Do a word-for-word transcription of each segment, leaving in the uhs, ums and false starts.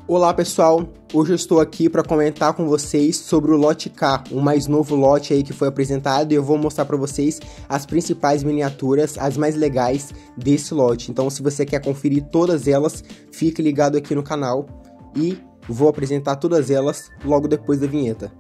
Olá pessoal, hoje eu estou aqui para comentar com vocês sobre o lote K, o mais novo lote aí que foi apresentado, e eu vou mostrar para vocês as principais miniaturas, as mais legais desse lote. Então se você quer conferir todas elas, fique ligado aqui no canal e vou apresentar todas elas logo depois da vinheta.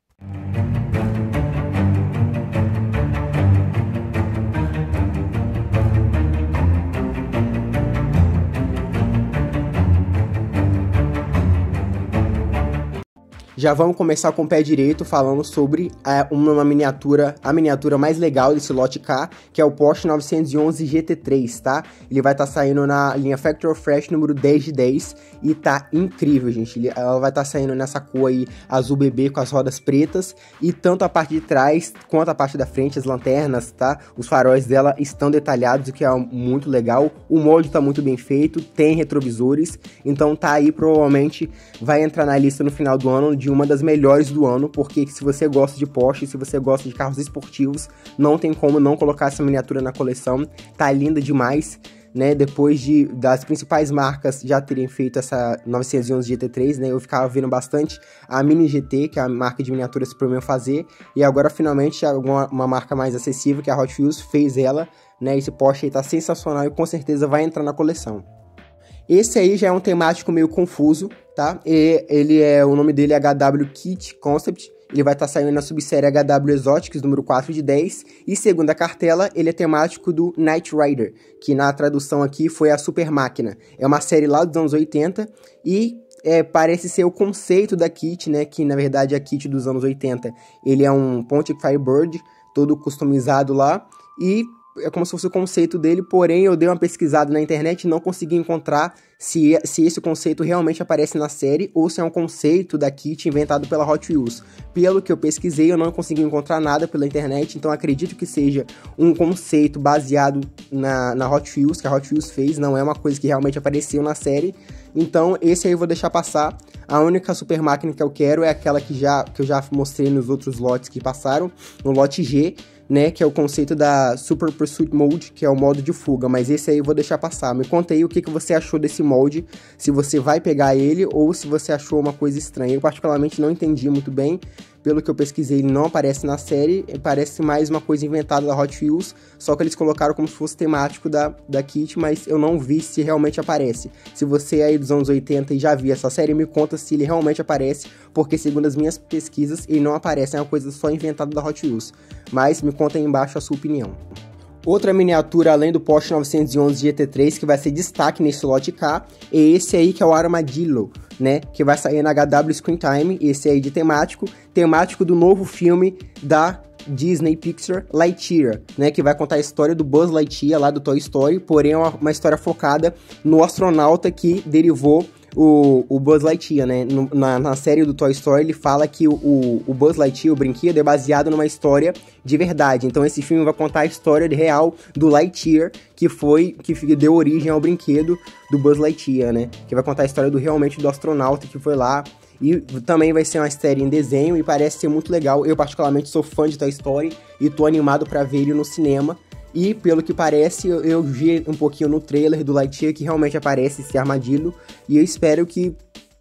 Já vamos começar com o pé direito falando sobre a, uma miniatura, a miniatura mais legal desse lote K, que é o Porsche novecentos e onze G T três, tá? Ele vai estar tá saindo na linha Factory Fresh número dez de dez e tá incrível, gente. Ele, ela vai estar tá saindo nessa cor aí azul bebê com as rodas pretas e tanto a parte de trás quanto a parte da frente, as lanternas, tá? Os faróis dela estão detalhados, o que é muito legal. O molde tá muito bem feito, tem retrovisores, então tá aí, provavelmente vai entrar na lista no final do ano de uma das melhores do ano, porque se você gosta de Porsche, se você gosta de carros esportivos, não tem como não colocar essa miniatura na coleção. Tá linda demais, né? Depois de, das principais marcas já terem feito essa novecentos e onze G T três, né? Eu ficava vendo bastante a Mini G T, que é a marca de miniaturas para eu fazer, e agora finalmente uma, uma marca mais acessível, que é a Hot Wheels, fez ela, né? Esse Porsche aí tá sensacional e com certeza vai entrar na coleção. Esse aí já é um temático meio confuso, tá? E ele é, o nome dele é H W Kit Concept. Ele vai estar tá saindo na subsérie H W Exotics, número quatro de dez. E segundo a cartela, ele é temático do Knight Rider, que na tradução aqui foi a Super Máquina. É uma série lá dos anos oitenta e é, parece ser o conceito da kit, né? Que na verdade é a kit dos anos oitenta. Ele é um Pontiac Firebird, todo customizado lá. E é como se fosse o conceito dele, porém eu dei uma pesquisada na internet e não consegui encontrar se, se esse conceito realmente aparece na série ou se é um conceito da kit inventado pela Hot Wheels. Pelo que eu pesquisei, eu não consegui encontrar nada pela internet, então acredito que seja um conceito baseado na, na Hot Wheels, que a Hot Wheels fez, não é uma coisa que realmente apareceu na série. Então esse aí eu vou deixar passar. A única super máquina que eu quero é aquela que, já, que eu já mostrei nos outros lotes que passaram, no lote G, né, que é o conceito da Super Pursuit Mode, que é o modo de fuga, mas esse aí eu vou deixar passar. Me conta aí o que, que você achou desse molde, se você vai pegar ele ou se você achou uma coisa estranha. Eu particularmente não entendi muito bem, pelo que eu pesquisei ele não aparece na série, parece mais uma coisa inventada da Hot Wheels, só que eles colocaram como se fosse temático da, da kit, mas eu não vi se realmente aparece. Se você é aí dos anos oitenta e já viu essa série, me conta se ele realmente aparece, porque segundo as minhas pesquisas ele não aparece, é uma coisa só inventada da Hot Wheels. Mas me conta aí embaixo a sua opinião. Outra miniatura além do Porsche novecentos e onze G T três que vai ser destaque nesse lote K é esse aí que é o Armadillo, né, que vai sair na H W Screen Time, esse aí de temático, temático do novo filme da Disney Pixar, Lightyear, né, que vai contar a história do Buzz Lightyear lá do Toy Story, porém é uma, uma história focada no astronauta que derivou O, o Buzz Lightyear, né? No, na, na série do Toy Story, ele fala que o, o, o Buzz Lightyear, o brinquedo, é baseado numa história de verdade. Então esse filme vai contar a história real do Lightyear, que foi, que deu origem ao brinquedo do Buzz Lightyear, né? Que vai contar a história do realmente do astronauta que foi lá. E também vai ser uma série em desenho e parece ser muito legal. Eu particularmente sou fã de Toy Story e tô animado pra ver ele no cinema. E, pelo que parece, eu, eu vi um pouquinho no trailer do Lightyear que realmente aparece esse armadilho. E eu espero que,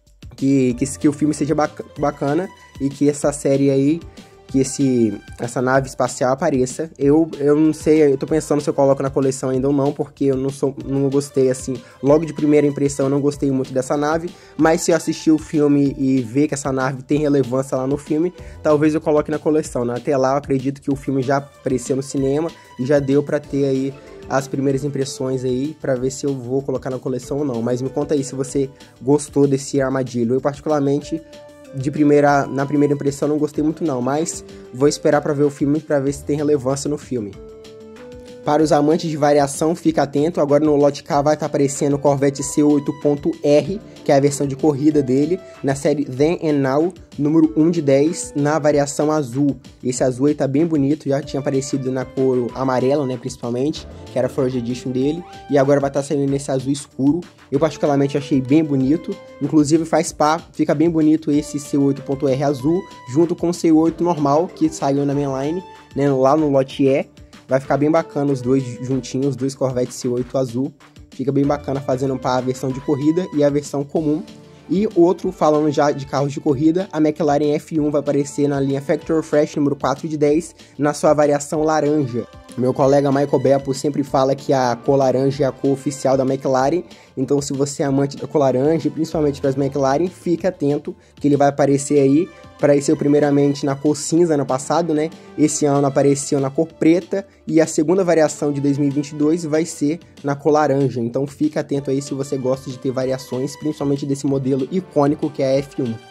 que, que, que o filme seja bacana e que essa série aí, que esse, essa nave espacial apareça. Eu, eu não sei, eu tô pensando se eu coloco na coleção ainda ou não, porque eu não, sou, não gostei, assim, logo de primeira impressão eu não gostei muito dessa nave, mas se eu assistir o filme e ver que essa nave tem relevância lá no filme, talvez eu coloque na coleção, né? Até lá eu acredito que o filme já apareceu no cinema e já deu pra ter aí as primeiras impressões aí, pra ver se eu vou colocar na coleção ou não, mas me conta aí se você gostou desse armadilho. Eu particularmente, de primeira, na primeira impressão não gostei muito não, mas vou esperar para ver o filme para ver se tem relevância no filme. Para os amantes de variação, fica atento, agora no lote K vai estar aparecendo o Corvette C oito ponto R, que é a versão de corrida dele, na série Then and Now, número um de dez, na variação azul. Esse azul aí tá bem bonito, já tinha aparecido na cor amarela, né, principalmente, que era a Forge Edition dele, e agora vai estar saindo nesse azul escuro. Eu particularmente achei bem bonito, inclusive faz pá, fica bem bonito esse C oito ponto R azul, junto com o C oito normal, que saiu na mainline, né, lá no lote E. Vai ficar bem bacana os dois juntinhos, os dois Corvette C oito azul. Fica bem bacana fazendo para a versão de corrida e a versão comum. E outro, falando já de carros de corrida, a McLaren F um vai aparecer na linha Factory Fresh número quatro de dez, na sua variação laranja. Meu colega Michael Beppo sempre fala que a cor laranja é a cor oficial da McLaren, então se você é amante da cor laranja, principalmente para as McLaren, fique atento que ele vai aparecer aí. Apareceu primeiramente na cor cinza ano passado, né? Esse ano apareceu na cor preta e a segunda variação de dois mil e vinte e dois vai ser na cor laranja, então fique atento aí se você gosta de ter variações, principalmente desse modelo icônico que é a F um.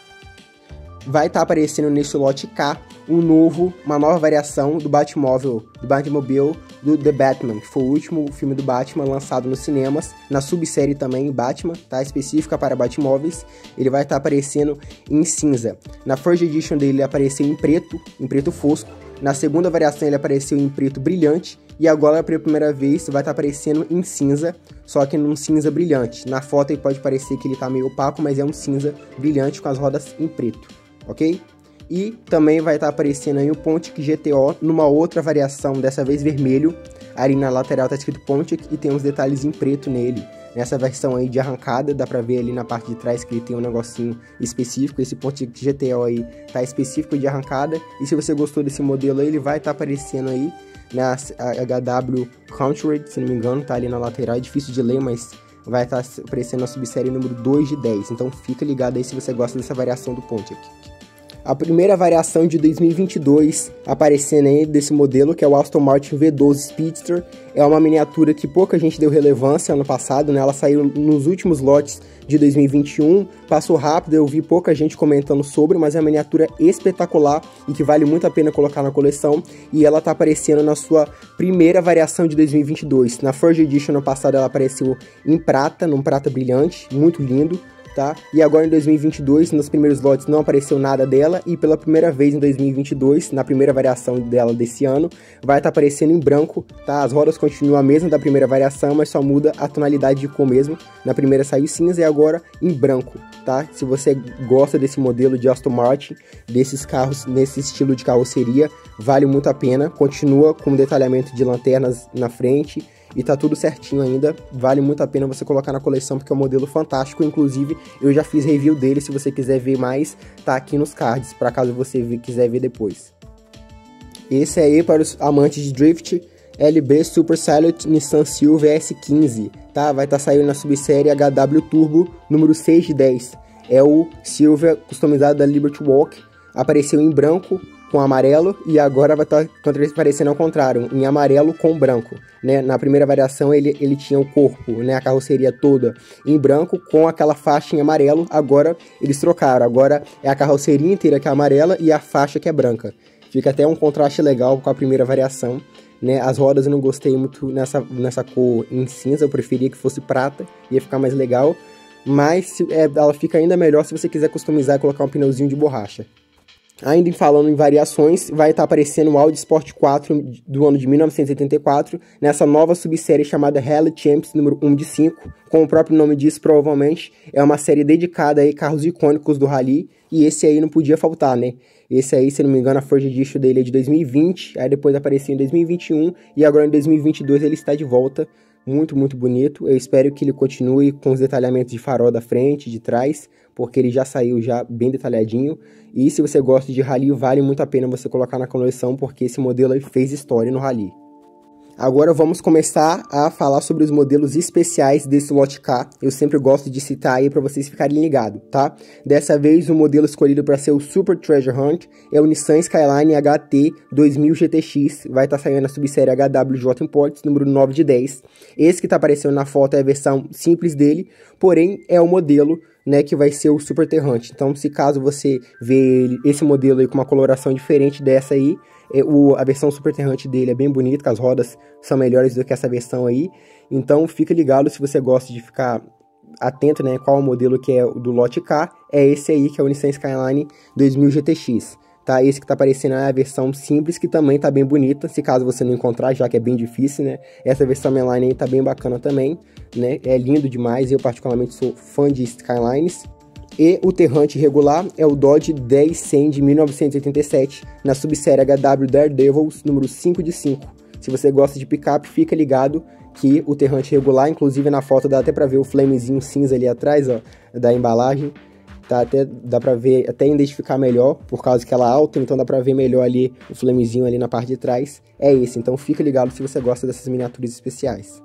Vai estar tá aparecendo nesse lote K um novo, uma nova variação do Batmóvel, do Batmobile do The Batman, que foi o último filme do Batman lançado nos cinemas, na subsérie também Batman, tá? Específica para Batmóveis. Ele vai estar tá aparecendo em cinza. Na First Edition dele ele apareceu em preto, em preto fosco. Na segunda variação ele apareceu em preto brilhante. E agora, pela primeira vez, vai estar tá aparecendo em cinza, só que num cinza brilhante. Na foto ele pode parecer que ele tá meio opaco, mas é um cinza brilhante com as rodas em preto, ok? E também vai estar tá aparecendo aí o Pontiac G T O numa outra variação, dessa vez vermelho. Ali na lateral tá escrito Pontiac e tem uns detalhes em preto nele. Nessa versão aí de arrancada, dá pra ver ali na parte de trás que ele tem um negocinho específico. Esse Pontiac G T O aí tá específico de arrancada. E se você gostou desse modelo aí, ele vai estar tá aparecendo aí na H W Country, se não me engano, tá ali na lateral. É difícil de ler, mas vai estar tá aparecendo na subsérie número dois de dez. Então fica ligado aí se você gosta dessa variação do Pontiac. A primeira variação de dois mil e vinte e dois aparecendo aí desse modelo, que é o Aston Martin V doze Speedster, é uma miniatura que pouca gente deu relevância ano passado, né? Ela saiu nos últimos lotes de dois mil e vinte e um, passou rápido, eu vi pouca gente comentando sobre, mas é uma miniatura espetacular e que vale muito a pena colocar na coleção, e ela tá aparecendo na sua primeira variação de dois mil e vinte e dois. Na First Edition ano passado ela apareceu em prata, num prata brilhante, muito lindo. Tá? E agora em dois mil e vinte e dois, nos primeiros lotes não apareceu nada dela, e pela primeira vez em dois mil e vinte e dois, na primeira variação dela desse ano, vai estar tá aparecendo em branco, tá? As rodas continuam a mesma da primeira variação, mas só muda a tonalidade de cor mesmo. Na primeira saiu cinza e agora em branco, tá? Se você gosta desse modelo de Aston Martin, desses carros nesse estilo de carroceria, vale muito a pena. Continua com detalhamento de lanternas na frente, e tá tudo certinho ainda, vale muito a pena você colocar na coleção, porque é um modelo fantástico. Inclusive, eu já fiz review dele, se você quiser ver mais, tá aqui nos cards, para caso você quiser ver depois. Esse aí, para os amantes de Drift, L B Super Salute Nissan Silvia S quinze, tá? Vai estar tá saindo na subsérie H W Turbo, número seis de dez. É o Silvia customizado da Liberty Walk, apareceu em branco com amarelo, e agora vai estar aparecendo ao contrário, em amarelo com branco, né? Na primeira variação ele, ele tinha o corpo, né, a carroceria toda em branco com aquela faixa em amarelo. Agora eles trocaram, agora é a carroceria inteira que é amarela e a faixa que é branca. Fica até um contraste legal com a primeira variação, né? As rodas eu não gostei muito nessa, nessa cor em cinza, eu preferia que fosse prata, ia ficar mais legal, mas é, ela fica ainda melhor se você quiser customizar e colocar um pneuzinho de borracha. Ainda em falando em variações, vai estar aparecendo o Audi Sport quatro do ano de mil novecentos e oitenta e quatro, nessa nova subsérie chamada Rally Champs número um de cinco. Como o próprio nome diz, provavelmente é uma série dedicada a carros icônicos do Rally, e esse aí não podia faltar, né? Esse aí, se não me engano, a First Edition dele é de dois mil e vinte, aí depois apareceu em dois mil e vinte e um, e agora em dois mil e vinte e dois ele está de volta. Muito, muito bonito. Eu espero que ele continue com os detalhamentos de farol da frente, de trás, porque ele já saiu já bem detalhadinho. E se você gosta de Rally, vale muito a pena você colocar na coleção, porque esse modelo aí fez história no Rally. Agora vamos começar a falar sobre os modelos especiais desse lote K. Eu sempre gosto de citar aí para vocês ficarem ligados, tá? Dessa vez o modelo escolhido para ser o Super Treasure Hunt é o Nissan Skyline H T dois mil G T X. Vai estar tá saindo na subsérie H W J Imports, número nove de dez. Esse que está aparecendo na foto é a versão simples dele, porém é o modelo, né, que vai ser o Super Terrante. Então, se caso você vê ele, esse modelo aí com uma coloração diferente dessa aí, é, o, a versão Super Terrante dele é bem bonita, que as rodas são melhores do que essa versão aí. Então, fica ligado se você gosta de ficar atento, né, qual o modelo que é do lote K. É esse aí, que é o Nissan Skyline dois mil G T X. Tá? Esse que tá aparecendo é a versão simples, que também tá bem bonita, se caso você não encontrar, já que é bem difícil, né? Essa versão mainline aí tá bem bacana também, né? É lindo demais, eu particularmente sou fã de Skylines. E o Terrante regular é o Dodge dez cem de mil novecentos e oitenta e sete, na subsérie H W Daredevils, número cinco de cinco. Se você gosta de picape, fica ligado que o Terrante regular, inclusive na foto dá até pra ver o flamezinho cinza ali atrás, ó, da embalagem. Tá, até dá pra ver, até identificar melhor, por causa que ela é alta, então dá pra ver melhor ali o flamezinho ali na parte de trás. É esse, então fica ligado se você gosta dessas miniaturas especiais.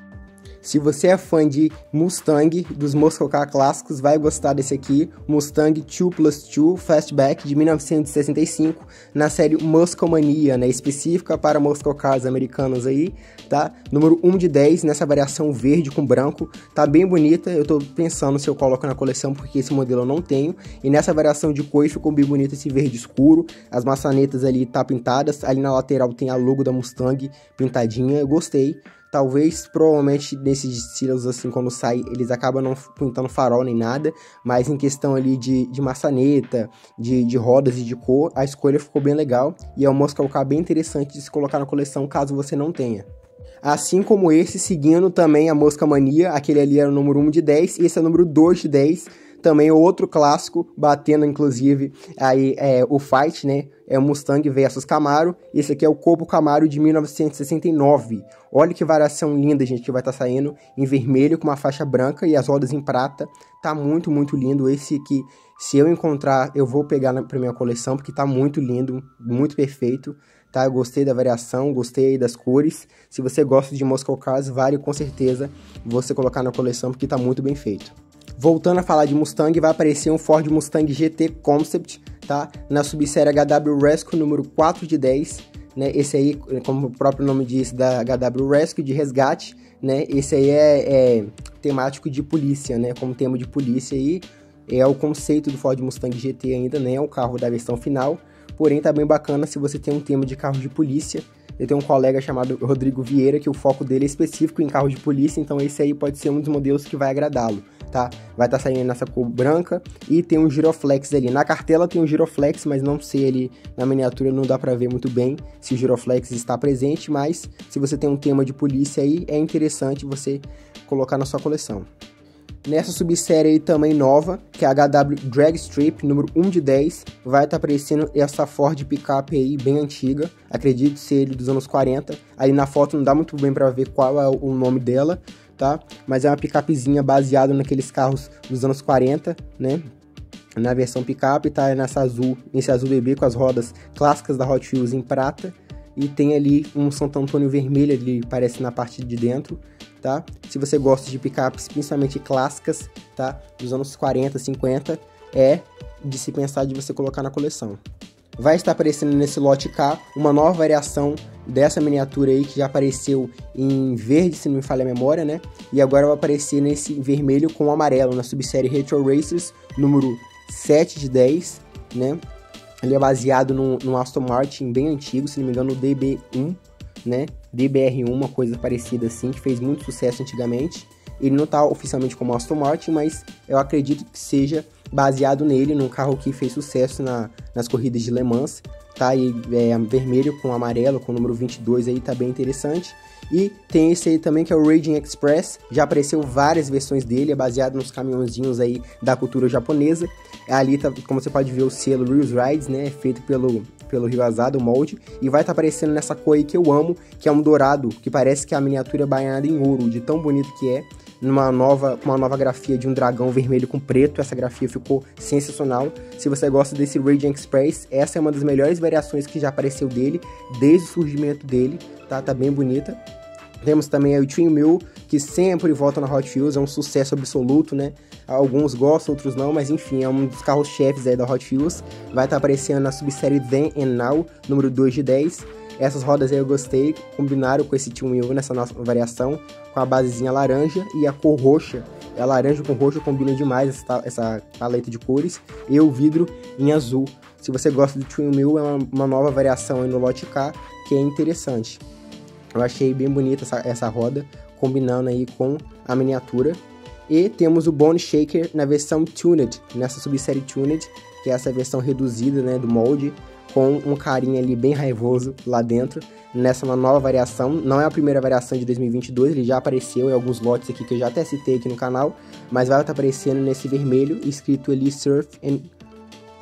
Se você é fã de Mustang, dos Muscle Car clássicos, vai gostar desse aqui, Mustang dois plus dois Fastback de mil novecentos e sessenta e cinco, na série Muscle Mania, né, específica para Muscle Cars americanos aí, tá? Número um de dez, nessa variação verde com branco, tá bem bonita, eu tô pensando se eu coloco na coleção, porque esse modelo eu não tenho, e nessa variação de cores ficou bem bonito esse verde escuro, as maçanetas ali tá pintadas, ali na lateral tem a logo da Mustang pintadinha, eu gostei. Talvez, provavelmente, nesses estilos assim, quando sai, eles acabam não pintando farol nem nada, mas em questão ali de, de maçaneta, de, de rodas e de cor, a escolha ficou bem legal, e é um Muscle Car bem interessante de se colocar na coleção, caso você não tenha. Assim como esse, seguindo também a Muscle Mania, aquele ali era o número um de dez, e esse é o número dois de dez, também outro clássico, batendo inclusive aí é, o fight, né? É o Mustang versus Camaro. Esse aqui é o Corpo Camaro de mil novecentos e sessenta e nove. Olha que variação linda, gente, que vai estar tá saindo em vermelho com uma faixa branca e as rodas em prata. Tá muito, muito lindo. Esse aqui, se eu encontrar, eu vou pegar na, pra minha coleção, porque tá muito lindo, muito perfeito. Tá? Eu gostei da variação, gostei das cores. Se você gosta de Muscle Cars, vale com certeza você colocar na coleção, porque tá muito bem feito. Voltando a falar de Mustang, vai aparecer um Ford Mustang G T Concept, tá? Na subsérie H W Rescue número quatro de dez, né? Esse aí, como o próprio nome diz, da H W Rescue, de resgate, né? Esse aí é, é temático de polícia, né? Como tema de polícia aí, é o conceito do Ford Mustang G T ainda, né? É o carro da versão final, porém tá bem bacana se você tem um tema de carro de polícia. Eu tenho um colega chamado Rodrigo Vieira, que o foco dele é específico em carro de polícia, então esse aí pode ser um dos modelos que vai agradá-lo, tá? Vai estar tá saindo nessa cor branca e tem um giroflex ali. Na cartela tem um giroflex, mas não sei ali na miniatura, não dá pra ver muito bem se o giroflex está presente, mas se você tem um tema de polícia aí, é interessante você colocar na sua coleção. Nessa subsérie aí também nova, que é a H W Drag Strip, número um de dez, vai estar tá aparecendo essa Ford Pickup aí, bem antiga, acredito ser ele dos anos quarenta, aí na foto não dá muito bem para ver qual é o nome dela, tá? Mas é uma picapezinha baseada naqueles carros dos anos quarenta, né? Na versão picape, tá nessa azul, nesse azul bebê com as rodas clássicas da Hot Wheels em prata, e tem ali um Santo Antônio vermelho ali, parece na parte de dentro, tá? Se você gosta de picapes, principalmente clássicas, tá? Dos anos quarenta, cinquenta, é de se pensar de você colocar na coleção. Vai estar aparecendo nesse lote K uma nova variação dessa miniatura aí, que já apareceu em verde, se não me falha a memória, né? E agora vai aparecer nesse vermelho com amarelo, na subsérie Retro Racers, número sete de dez, né? Ele é baseado no, no Aston Martin bem antigo, se não me engano, no D B um, né? D B R um, uma coisa parecida assim, que fez muito sucesso antigamente. Ele não está oficialmente como Aston Martin, mas eu acredito que seja baseado nele, num carro que fez sucesso na, nas corridas de Le Mans, tá? E é vermelho com amarelo, com o número vinte e dois aí, tá bem interessante. E tem esse aí também que é o Raging Express, já apareceu várias versões dele, é baseado nos caminhãozinhos aí da cultura japonesa. Ali, tá, como você pode ver, o selo Reels Rides, né, feito pelo, pelo Ryuazado, o molde, e vai estar tá aparecendo nessa cor aí que eu amo, que é um dourado, que parece que a miniatura é banhada em ouro, de tão bonito que é, numa nova, uma nova grafia de um dragão vermelho com preto. Essa grafia ficou sensacional. Se você gosta desse Raging Express, essa é uma das melhores variações que já apareceu dele, desde o surgimento dele, tá, tá bem bonita. Temos também o Twin Mill, que sempre volta na Hot Wheels, é um sucesso absoluto, né? Alguns gostam, outros não, mas enfim, é um dos carros-chefes aí da Hot Wheels. Vai estar aparecendo na subsérie Then and Now, número dois de dez. Essas rodas aí eu gostei, combinaram com esse Twin Mill nessa nossa variação, com a basezinha laranja e a cor roxa. A laranja com roxo combina demais essa, essa paleta de cores, e o vidro em azul. Se você gosta do Twin Mill, é uma, uma nova variação aí no lote K, que é interessante. Eu achei bem bonita essa, essa roda, combinando aí com a miniatura. E temos o Bone Shaker na versão Tuned, nessa subsérie Tuned, que é essa versão reduzida, né, do molde, com um carinha ali bem raivoso lá dentro, nessa uma nova variação. Não é a primeira variação de dois mil e vinte e dois, ele já apareceu em alguns lotes aqui que eu já até citei aqui no canal, mas vai estar aparecendo nesse vermelho, escrito ali Surf and...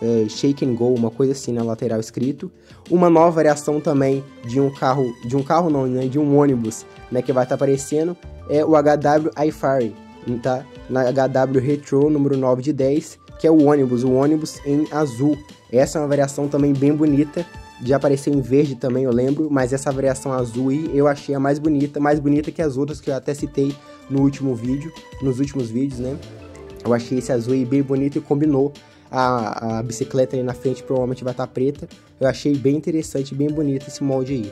é, Shake and Go, uma coisa assim na lateral escrito. Uma nova variação também de um carro, de um carro não, né, de um ônibus, né, que vai estar tá aparecendo, é o H W iFari, tá? Na H W Retro número nove de dez, que é o ônibus, o ônibus em azul. Essa é uma variação também bem bonita, já apareceu em verde também, eu lembro, mas essa variação azul aí eu achei a mais bonita, mais bonita que as outras que eu até citei no último vídeo, nos últimos vídeos, né? Eu achei esse azul aí bem bonito e combinou. A, a bicicleta aí na frente provavelmente vai estar preta. Eu achei bem interessante, bem bonito esse molde aí.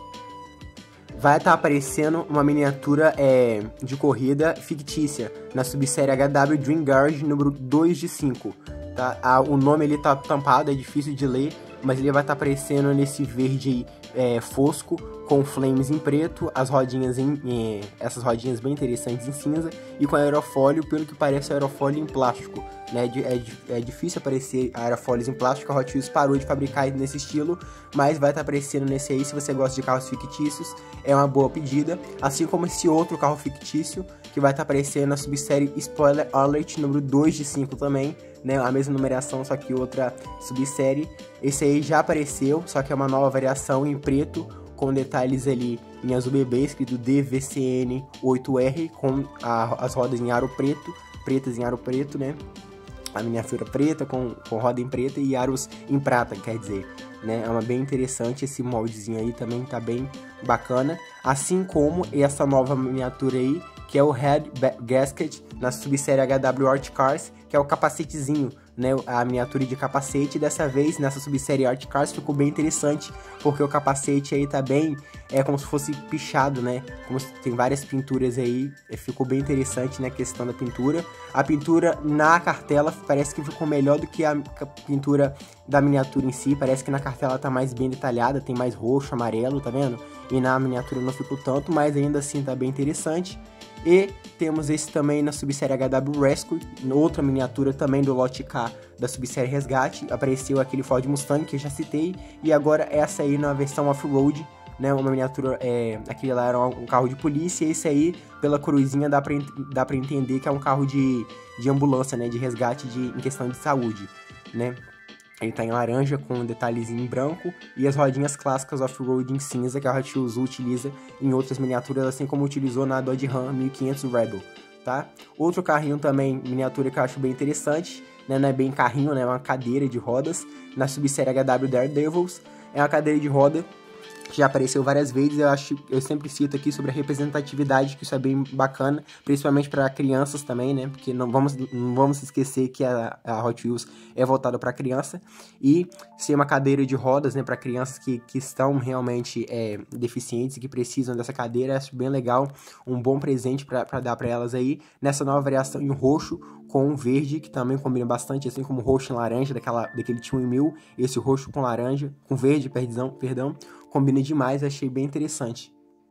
Vai estar aparecendo uma miniatura é, de corrida fictícia na subsérie H W Dream Garage número dois de cinco. Tá? A, o nome ele tá tampado, é difícil de ler, mas ele vai estar aparecendo nesse verde aí, é, fosco, com flames em preto, as rodinhas em, em essas rodinhas bem interessantes em cinza, e com aerofólio, pelo que parece aerofólio em plástico, né? É, é, é difícil aparecer aerofólios em plástico, a Hot Wheels parou de fabricar nesse estilo, mas vai estar aparecendo nesse aí. Se você gosta de carros fictícios, é uma boa pedida, assim como esse outro carro fictício, que vai estar aparecendo na subsérie Spoiler Alert número dois de cinco também, né? A mesma numeração, só que outra subsérie. Esse aí já apareceu, só que é uma nova variação em preto, com detalhes ali em azul bebê, escrito D V C N oito R, com a, as rodas em aro preto, pretas em aro preto, né? A miniatura preta, com, com roda em preta e aros em prata, quer dizer, né? É uma bem interessante, esse moldezinho aí também tá bem bacana, assim como essa nova miniatura aí, que é o Head Gasket, na subsérie H W Art Cars, que é o capacetezinho, né, a miniatura de capacete. Dessa vez, nessa subsérie Art Cars, ficou bem interessante, porque o capacete aí tá bem, é como se fosse pichado, né, como se tem várias pinturas aí, ficou bem interessante, né, a questão da pintura. A pintura na cartela parece que ficou melhor do que a pintura da miniatura em si, parece que na cartela tá mais bem detalhada, tem mais roxo, amarelo, tá vendo? E na miniatura não ficou tanto, mas ainda assim tá bem interessante. E temos esse também na subsérie H W Rescue, outra miniatura também do lote K da subsérie Resgate. Apareceu aquele Ford Mustang que eu já citei, e agora essa aí na versão off-road, né, uma miniatura, é, aquele lá era um carro de polícia, e esse aí, pela cruzinha, dá pra, dá pra entender que é um carro de, de ambulância, né, de resgate de, em questão de saúde, né. Ele tá em laranja com um detalhezinho em branco e as rodinhas clássicas off-road em cinza que a Hot Wheels utiliza em outras miniaturas, assim como utilizou na Dodge Ram mil e quinhentos Rebel, tá? Outro carrinho também, miniatura que eu acho bem interessante, né? Não é bem carrinho, né? É uma cadeira de rodas na subsérie H W Daredevils. É uma cadeira de roda que já apareceu várias vezes. Eu acho, eu sempre cito aqui sobre a representatividade, que isso é bem bacana, principalmente para crianças também, né? Porque não vamos, não vamos esquecer que a, a Hot Wheels é voltada para criança, e ser uma cadeira de rodas, né, para crianças que, que estão realmente é, deficientes e que precisam dessa cadeira, acho bem legal, um bom presente para dar para elas aí, nessa nova variação em roxo com verde, que também combina bastante, assim como roxo e laranja daquela, daquele Twin Mill, esse roxo com laranja, com verde, perdão, perdão, combina demais, achei bem interessante.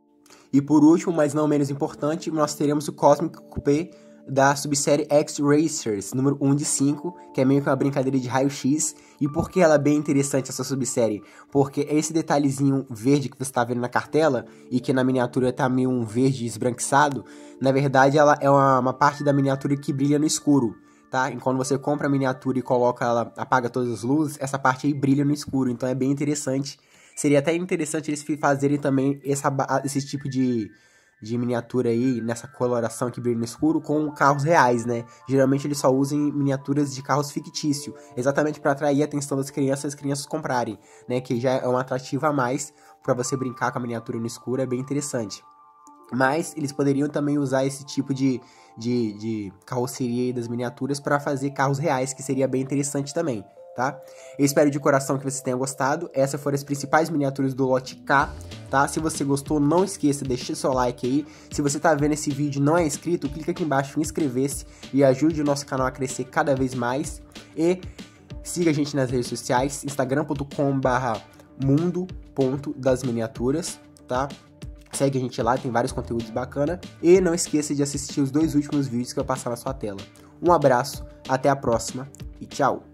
E por último, mas não menos importante, nós teremos o Cosmic Coupé da subsérie X-Racers, número um de cinco, que é meio que uma brincadeira de raio-x. E por que ela é bem interessante, essa subsérie? Porque esse detalhezinho verde que você está vendo na cartela, e que na miniatura tá meio um verde esbranquiçado, na verdade ela é uma, uma parte da miniatura que brilha no escuro, tá? E quando você compra a miniatura e coloca ela, apaga todas as luzes, essa parte aí brilha no escuro, então é bem interessante. Seria até interessante eles fazerem também essa, esse tipo de, de miniatura aí, nessa coloração que brilha no escuro, com carros reais, né? Geralmente eles só usam miniaturas de carros fictícios, exatamente para atrair a atenção das crianças e as crianças comprarem, né? Que já é um atrativo a mais para você brincar com a miniatura no escuro, é bem interessante. Mas eles poderiam também usar esse tipo de, de, de carroceria aí das miniaturas para fazer carros reais, que seria bem interessante também, tá? Eu espero de coração que vocês tenham gostado. Essas foram as principais miniaturas do lote K, tá? Se você gostou, não esqueça, deixe seu like aí. Se você tá vendo esse vídeo e não é inscrito, clica aqui embaixo em inscrever-se e ajude o nosso canal a crescer cada vez mais. E siga a gente nas redes sociais, instagram ponto com barra mundo ponto das miniaturas, tá? Segue a gente lá, tem vários conteúdos bacanas. E não esqueça de assistir os dois últimos vídeos que eu vou passar na sua tela. Um abraço, até a próxima e tchau!